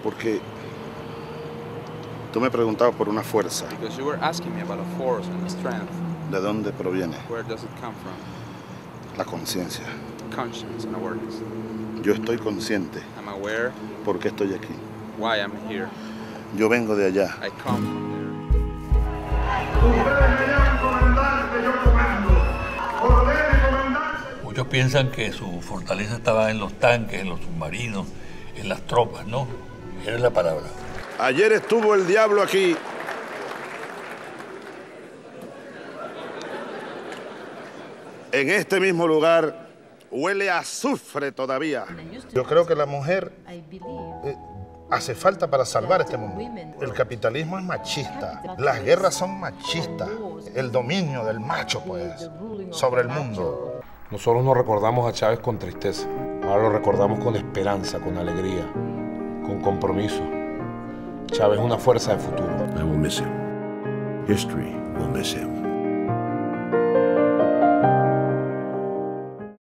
Porque tú me preguntabas por una fuerza. Because you were asking me about a force and a strength. ¿De dónde proviene? Where does it come from? La conciencia. Conscience and awareness. Yo estoy consciente. I'm aware. ¿Por qué estoy aquí? Why I'm here. Yo vengo de allá. I come from there. Ustedes me llaman comandante, yo comando. Ordene, comandante. Muchos piensan que su fortaleza estaba en los tanques, en los submarinos, en las tropas, ¿no? Esa es la palabra. Ayer estuvo el diablo aquí. En este mismo lugar huele a azufre todavía. Yo creo que la mujer hace falta para salvar este mundo. El capitalismo es machista, las guerras son machistas, el dominio del macho, pues, sobre el mundo. Nosotros no recordamos a Chávez con tristeza, ahora lo recordamos con esperanza, con alegría, con compromiso. Chávez es una fuerza de futuro. I will miss him. History will miss him.